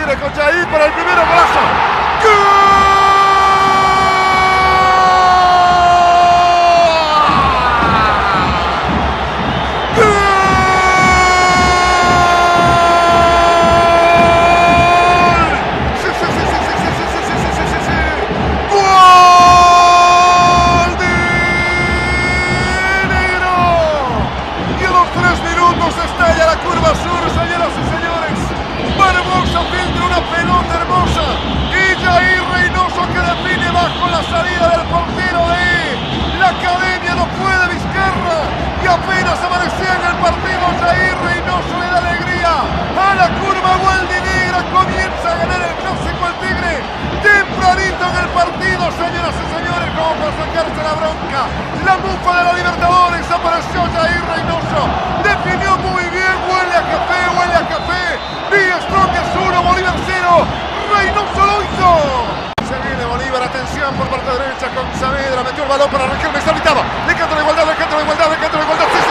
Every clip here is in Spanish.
Tigre con Jair para el primero, golazo. ¡Gol! Apenas aparecía en el partido, Jair Reynoso le da alegría a la curva gualdinegra. Comienza a ganar el clásico el Tigre tempranito en el partido, señoras y señores, como para sacarse la bronca. La mufa de la Libertadores, apareció Jair Reynoso, definió muy bien, huele a café, huele a café. Vía Strongest 1, Bolívar 0, Reynoso lo hizo. Se viene Bolívar, atención por parte derecha con Saavedra, metió el balón para Riquelme, está habilitado, le canta la igualdad, le canta la igualdad, le canta la igualdad, sí,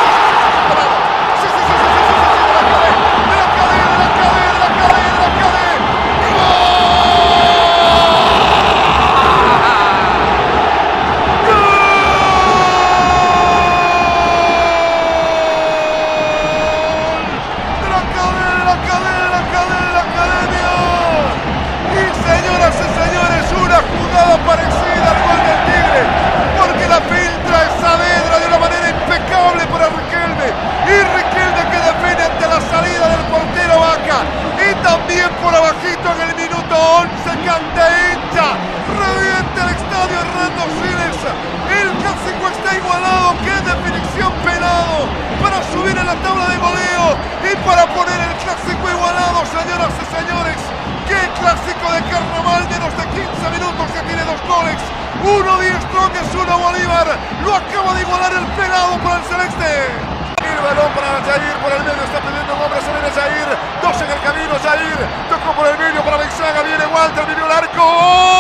parecida al gol del Tigre, porque la filtra es Saavedra de una manera impecable para Riquelme, y Riquelme que defiende ante la salida del portero Vaca, y también por abajito en el minuto 11 canta hincha, revienta el estadio Hernando Siles. El clásico está igualado, qué definición penado para subir en la tabla de goleo y para poner el clásico igualado, señoras y señores. ¡Qué clásico de carnaval! Menos de 15 minutos que tiene 2 goles. 1 de Strongest, 1 Bolívar. Lo acaba de igualar el pelado para el celeste. El balón para Jair por el medio. Está pidiendo un hombre. Se viene Jair. 2 en el camino. Jair tocó por el medio para Beizaga. Viene Walter. Viene el arco.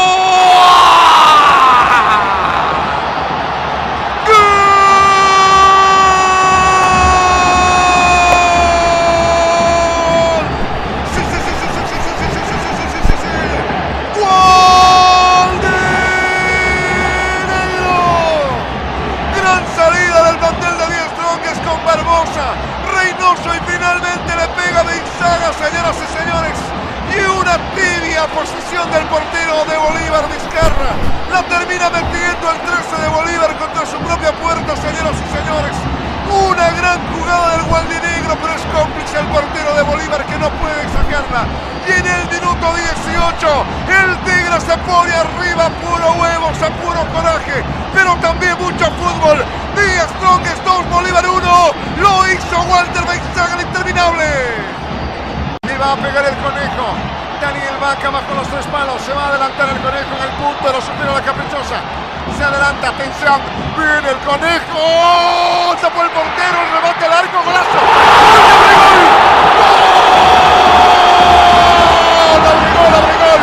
Reynoso y finalmente le pega Beizaga, señoras y señores, y una tibia posición del portero de Bolívar, Vizcarra, la termina metiendo el 13 de Bolívar contra su propia puerta, señoras y señores. Una gran jugada del gualdinegro, pero es cómplice el portero de Bolívar que no puede sacarla. Y en el minuto 18, el Tigre se pone arriba, puro huevos, a puro coraje, pero también mucho fútbol. Díaz Strongest 2, Bolívar 1, lo hizo Walter Beizaga, el interminable. Y va a pegar el conejo. Daniel Vaca bajo los 3 palos, se va a adelantar el conejo en el punto, lo supera la caprichosa. Se adelanta, atención, viene el conejo, tapó el portero, remate el arco, golazo. ¡Gol! ¡Abre gol!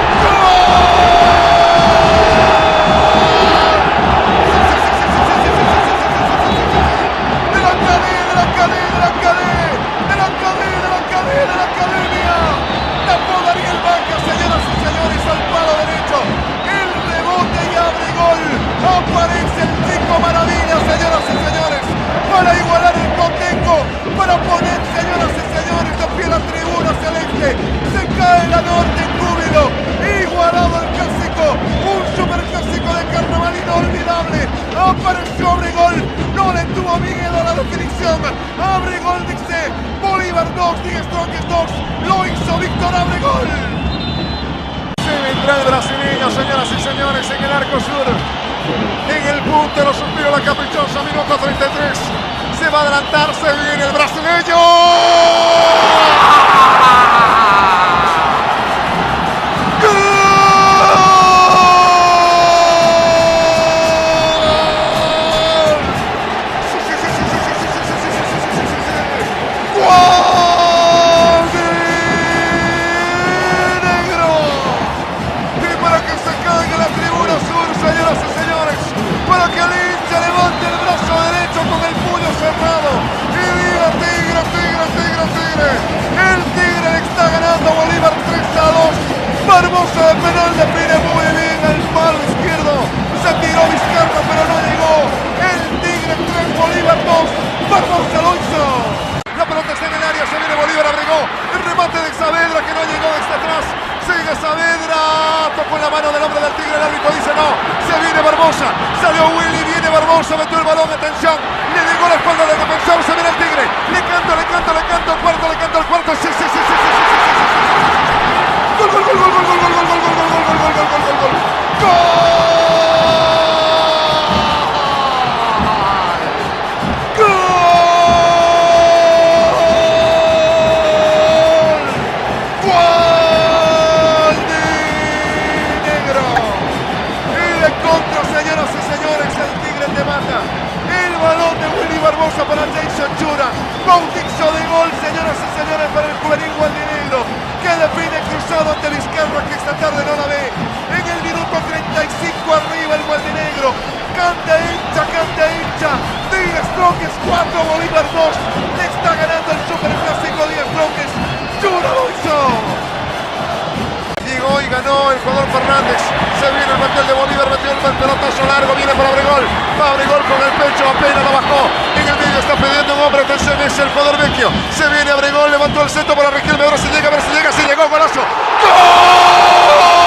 Aparece el chico maravilla, señoras y señores, para igualar el cotejo, para poner, señoras y señores, de pie la tribuna celeste. Se cae la norte en júbilo, igualado el clásico, un superclásico de carnaval inolvidable. Apareció Abregol, no le tuvo miedo a la definición. Abregol dice, Bolívar 2, Díaz Strongest 2, lo hizo Víctor Abregol. Se vendrá el brasileño, señoras y señores, en el arco sur. En el punto lo suspiró la caprichosa, minuto 33. Se va a adelantar, se viene el brasileño. Tigre, Golazo de gol, señoras y señores, para el juvenil gualdinegro, que define cruzado ante Vizcarra, que esta tarde no la ve. En el minuto 35 arriba el gualdinegro. Canta hincha. Díaz Tronques 4, Bolívar 2. Le está ganando el superclásico Díaz Tronques. ¡Chura lo hizo! Llegó y ganó el jugador Fernández. Se viene el plantel de Bolívar, metió el pelotazo largo, viene para Abregol. Abregol con el pecho, apenas lo bajó. En el medio está pidiendo un hombre, atención, es el jugador Vecchio. Se viene Abregol, levantó el centro para Riquelme, ahora se llega, a ver si llega, se llegó, golazo. ¡Gol!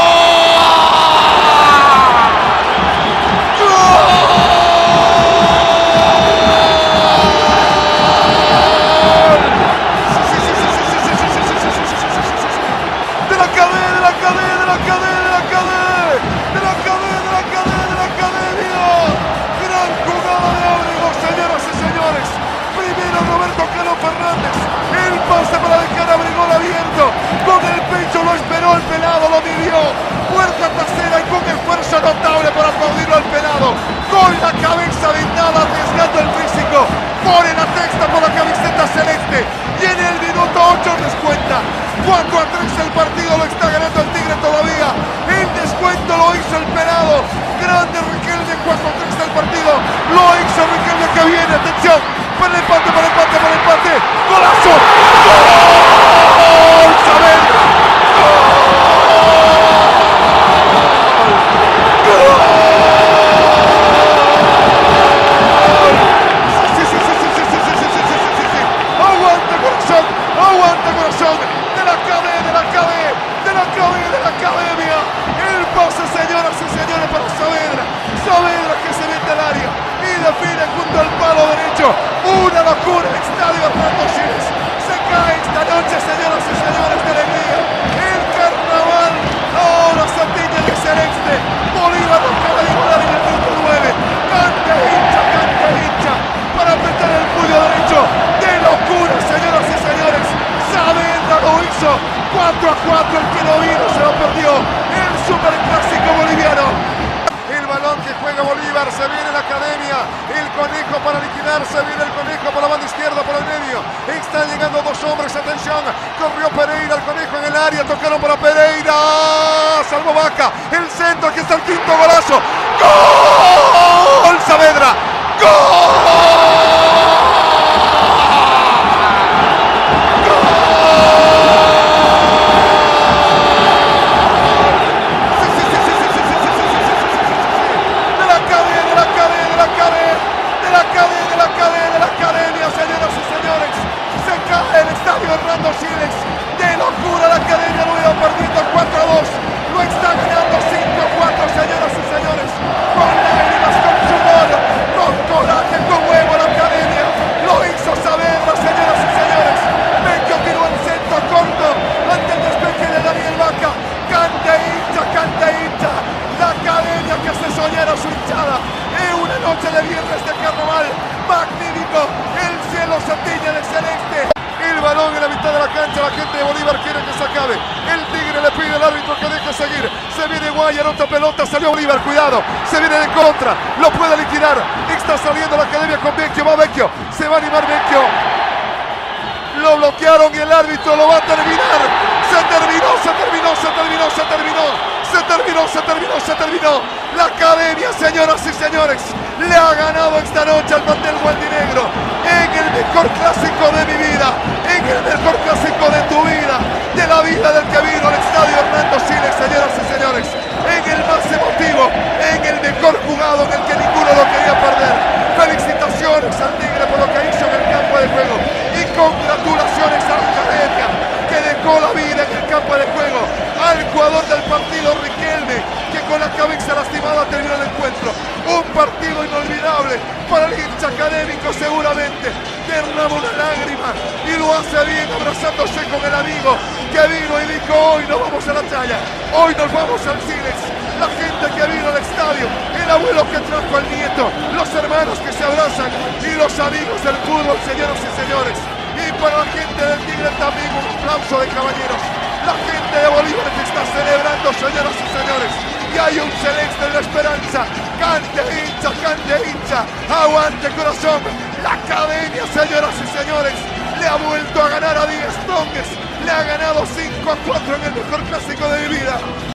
Fernández, el pase para dejar a Abregol abierto, con el pecho lo esperó el pelado, lo midió, puerta trasera y con esfuerzo notable para aplaudirlo al pelado, con la cabeza vendada arriesgando el físico, pone la texta por la camiseta celeste y en el minuto 8 descuenta. 4-3 el partido, lo está ganando el Tigre todavía, el descuento lo hizo el pelado, grande Riquelme. 4-3 el partido, lo hizo Riquelme, que viene, atención, para el empate, golazo, gol, Saavedra, aguanta corazón, de la academia, el pase, señoras y señores, para Saavedra que se mete al área y define junto al palo derecho. Una locura el estadio Hernando Siles. Se cae esta noche, señoras y señores, de alegría. El carnaval ahora se tiñe de celeste. Bolívar lo acaba de igualar en el minuto 9. Canta hincha para apretar el puño derecho. ¡De locura, señoras y señores! Saavedra lo hizo. 4-4, el que no vino se lo perdió. El superclásico boliviano. El balón que juega Bolívar, se viene la academia, el conejo para liquidar, se viene el conejo por la banda izquierda, por el medio, están llegando dos hombres, atención, corrió Pereira, el conejo en el área, tocaron para Pereira, salvó Vaca, el centro, aquí está el quinto golazo, ¡gol! Saavedra, ¡gol! Hernando Siles, de locura la academia, lo iba perdiendo 4-2, lo está ganando 5-4, señoras y señores, con lágrimas, con sudor, con coraje, con huevo la academia, lo hizo Saavedra, señoras y señores. Vecchio tiró el centro corto ante el despeje de Daniel Vaca. Canta hincha, la academia que hace soñar a su hinchada. Es una noche de viernes de carnaval magnífico, el cielo se tiñe de celeste. El balón en la mitad de la cancha, la gente de Bolívar quiere que se acabe. El Tigre le pide al árbitro que deje seguir. Se viene Guayar, otra pelota, salió Bolívar, cuidado. Se viene de contra, lo puede liquidar. Está saliendo la academia con Vecchio, va Vecchio. Se va a animar Vecchio. Lo bloquearon y el árbitro lo va a terminar. Se terminó. La academia, señoras y señores, le ha ganado esta noche al plantel gualdinegro en el mejor clásico de mi vida, en el mejor clásico de tu vida, de la vida del que vino al estadio Hernando Siles, señoras y señores, en el más emotivo, en el mejor jugado, en el que ninguno lo quería perder. Felicitaciones al Tigre por lo que hizo en el campo de juego y congratulaciones a la academia que dejó la vida en el campo de juego, al jugador del partido Riquelme, que con la cabeza lastimada terminó el encuentro. Un partido inolvidable para el hincha académico, seguramente derrama una lágrima y lo hace bien abrazándose con el amigo que vino y dijo: hoy nos vamos a la playa, hoy nos vamos al Siles. La gente que vino al estadio, el abuelo que trajo al nieto, los hermanos que se abrazan y los amigos del fútbol, señoras y señores. Y para la gente del Tigre también un aplauso de caballeros. La gente de Bolívar que está celebrando, señoras y señores. Y hay un celeste de la esperanza. Cante hincha, aguante corazón. La academia, señoras y señores, le ha vuelto a ganar a 10 Tongues, le ha ganado 5-4 en el mejor clásico de mi vida.